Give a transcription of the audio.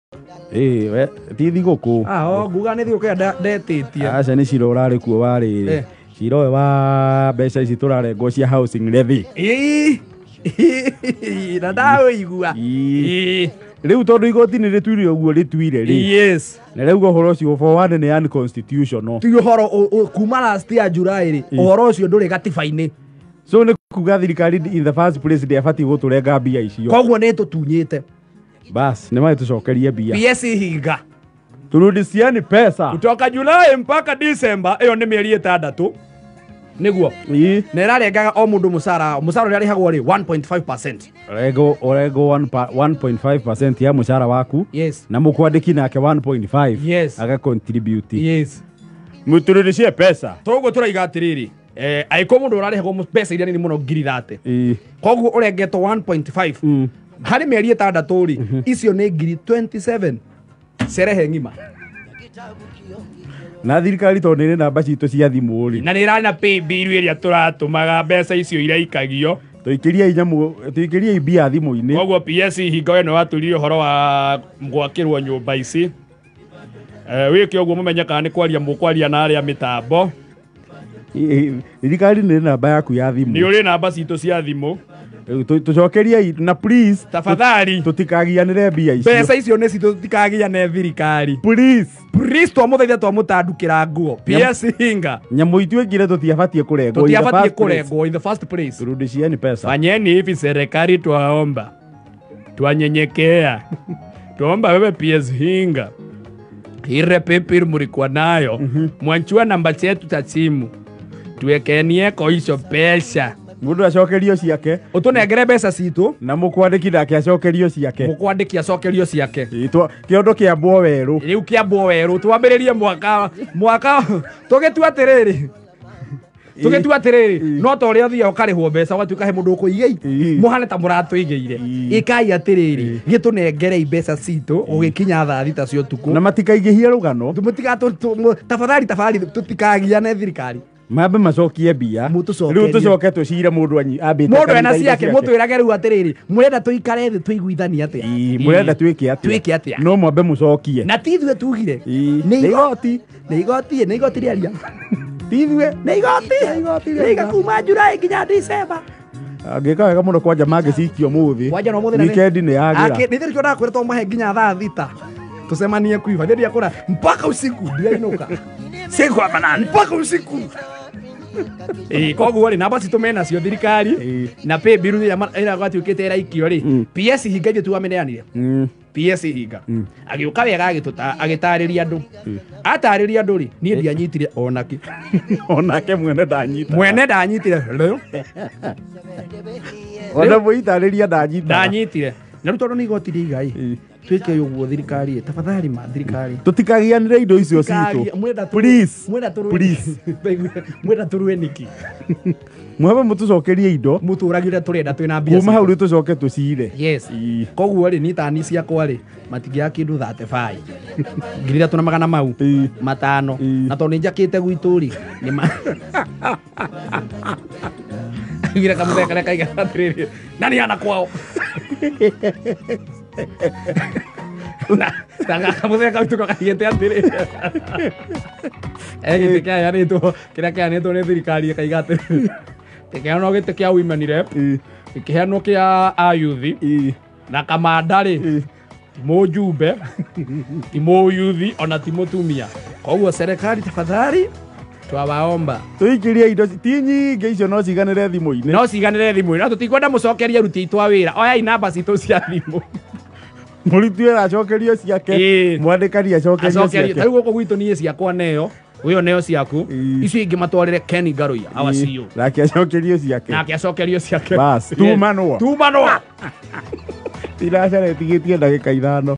we ti thigũkũ. Nguga nĩ thigũkũ ĩrĩa ndetĩtie. Aca nĩ Cira ũrarĩ kuo warĩrĩ. Cira ũyũ wa mbeca ici tũrarengwo cia housing levy. Na ndawĩigua. Rĩu tondũ igoti nĩ rĩtuire ũguo rĩtuire rĩ. Yes. Na rĩu ũhoro ũcio for one nĩ unconstitutional. Ti ũhoro kuma last year July rĩ. Ũhoro ũcio ndũrĩ gatiba-inĩ. So nĩ kuga thirikari in the first place ndĩabatiĩ gũtũrenga mbia icio. Koguo nĩ tũtunyĩte. Bas nĩ magĩtũcokerie mbia. PS hinga. Turudishiani pesa. Kutoka Julai mpaka December iyo nĩ mĩeri 6. Nĩguo. Na ĩrarengaga o mũndũ mũcara ũrĩa arĩhagwo rĩ 1.5%. Orego 1.5% ya mũcara waku. Yes. Na mũkwandĩki nake 1.5. Yes. Aga contribute. Yes. Mũturudishie pesa. Toguo tũraiga atĩrĩrĩ. Aiko mũndũ ũrarĩhagwo mbeca iria nini mũno ngiri 30. Koguo ũrengetwo 1.5. Harĩ mĩeri 6 rĩ icio nĩ ngiri 27. Serehe ngima. Na thirikari tondũ nĩ namba citũ cia thimũ rĩ. Na nĩ ĩrana pay bill ĩrĩa tũratũmaga mbeca icio iraikagio. Tũikĩrie mbia thimũ-inĩ. Koguo PS hinga we nĩ watũrire ũhoro wa gwakĩrwo nyũmba ici. Wĩke ũguo mũmenye kana nĩ kwaria na arĩa mĩtambo. Thirikari nĩ namba yaku ya thimũ. Nĩ ũrĩ namba citũ cia thimũ. Tucokerie na please tafadhali tutikagianire mbia icio. Pesa icio nĩ citũ tutikagiane thirikari. Please twamũthaitha twamũtandukĩra nguo. PS hinga. Nyamũ itue ngire tutiabatie kurengwo. Tutiabatie kurengwo in the first place. Turudishieni pesa. Fanyeni hivi serikali twaomba. Twanyenyekea. Tuomba wewe PS hinga. Ile pepe mlikuwa nayo. Mwanchua namba zetu za simu. Tuwekenie kwa hizo pesa. Mundu acokerio ciake. Utunengere mbeca citũ na mũkwandĩki nake acokerio ciake. Mũkwandĩki acokerio ciake. Kĩondo kĩambwo werũ. Rĩu kĩambwo werũ twambĩrĩrie mwaka tũgĩtua atĩrĩrĩ no ta ũrĩa ũthiaga ũkarĩhwo mbeca ũgatuĩka he mũndũ ũkũigĩte mũhane ta mũratũigĩire. Ikai atĩrĩrĩ gĩtũnengerei mbeca citũ ũgĩkinya thaa 6 cia ũtukũ na matikaingĩhie rũgano. Tafadhali tutikagiane thirikari. Mambe macokie mbia. Rĩu tũcoke tũcire mũndũ ambĩte. Mũndũ ena ciake mũtwĩrage rĩu atĩrĩrĩ mũrenda tũikare thĩ tũiguithanie atĩa. Mũrenda twĩke atĩa. No mwambe mũcokie. Na ti ithuĩ tugire. Nĩ igoti rĩaria. Ti ithuĩ. Nĩ igoti. Rĩiga kuma Julai nginya December. Angĩka wega mũno kwanja mangĩcikio mũthĩ. Weekend nĩ yagĩra. Nĩ thirikari ndakwĩra tũmahe nginya thaa 6. Tusemanie kuiva. Ndio yakora mpaka usiku ndio inuka. Siku ya banana mpaka usiku. Koguo rĩ namba citũ nacio thirikari na pay bill ĩrĩa gwatuĩkĩte ĩraikio rĩ PS hinga ithuĩ tuameneanire. PS hinga agĩũka wega agĩtarĩria andũ. Atarĩria andũ rĩ niĩ ndianyitire onake. Onake mwene ndanyitire. Ona mũitarĩria ndanyitire. Na rĩu tondũ nĩ igoti rĩigai twĩke ũguo thirikari tafadhali thirikari tutikagianire indo icio citũ. Please mwenda tũrue niki. Mwaba mũtũcokerie indo mũtũragire tũrenda twĩna mbia. Kuma hau rĩ tũcoke tũcire. Yes. Koguo rĩ nitani ciakwa rĩ matingĩaga kĩndũ 35. Ngiri 300 mau 5 na tondũ nĩ njakĩte gwitũ rĩ nĩ kamũtheka kaiga atĩrĩrĩ nani ana kwao. Na kamũtheka gwitũ kaigĩte atĩrĩrĩ gĩtĩ kĩanĩtwo nĩ thirikari kaiga atĩrĩrĩ kĩheanwo gĩtĩ kĩa women rep kĩheanwo kĩa ayuthi na kamanda rĩ mũjumbe ti mũyuthi ona ti mũtumia. Koguo serikali tafadhali twawaomba tuikirie indo ti nyingĩ icio no ciganĩre thimũ-inĩ. No tũtikwenda mũcokerie aruti aitũ a wĩra. Oyai namba citũ cia thimũ. Mũruti wĩra acokerio ciake. Mwandĩkani acokerio ciake. Rĩu gũkũ gwitũ niĩ ciakwa neo. Uyo neo ciaku. Icio ingĩ matwarĩre Ken Ngaruya our CEO. Nake acokerio ciake. Bas tumanwo. Tiracara tigĩtie ndagĩka 5.